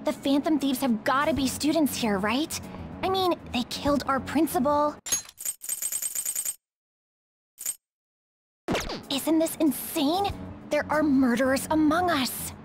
The Phantom Thieves have gotta be students here, right? I mean, they killed our principal. Isn't this insane? There are murderers among us.